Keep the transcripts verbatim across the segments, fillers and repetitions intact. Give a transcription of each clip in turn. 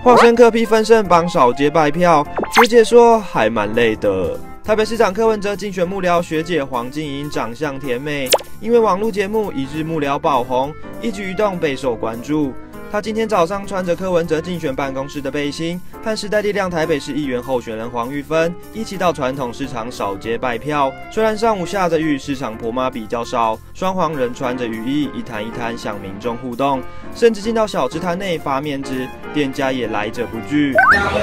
化身柯 P 分身帮扫街拜票，学姐说还蛮累的。台北市长柯文哲竞选幕僚学姐黄静莹长相甜美，因为网络节目一日幕僚爆红，一举一动备受关注。她今天早上穿着柯文哲竞选办公室的背心，和时代力量台北市议员候选人黄玉芬一起到传统市场扫街拜票。虽然上午下着雨，市场婆妈比较少，双黄人穿着雨衣，一摊一摊向民众互动，甚至进到小吃摊内发面纸，店家也来者不拒。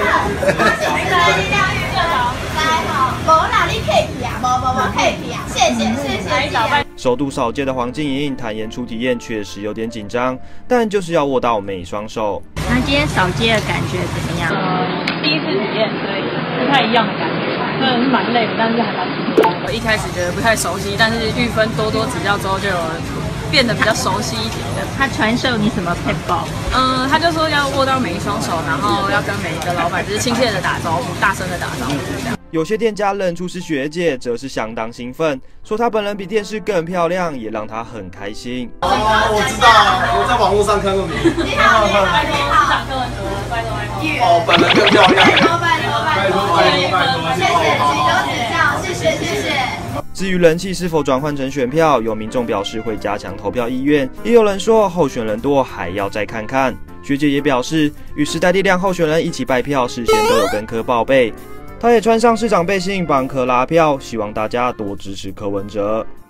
谢谢谢谢。首度扫街的黄静莹坦言，初体验确实有点紧张，但就是要握到每双手。 那今天扫街的感觉怎么样？ 呃，第一次体验，所以不太一样的感觉，真的是蛮累的，但是还蛮舒服的。 我一开始觉得不太熟悉，但是玉芬多多指教之后，就有变得比较熟悉一点的。 他传授你什么撇步？ 嗯，他就说要握到每一双手，然后要跟每一个老板就是亲切的打招呼，大声的打招呼这样。 有些店家认出是学姐，则是相当兴奋，说她本人比电视更漂亮，也让她很开心。 哦，我知道啊，我在网络上看过你。 你好，你好，拜托，市长柯文哲，拜托拜托。 哦，本人更漂亮。 拜托拜托拜托拜托拜托，谢谢，请多指教，谢谢谢谢。 至于人气是否转换成选票，有民众表示会加强投票意愿，也有人说候选人多还要再看看。学姐也表示，与时代力量候选人一起拜票，事先都有跟柯报备。她也穿上市长背心帮柯拉票，希望大家多支持柯文哲。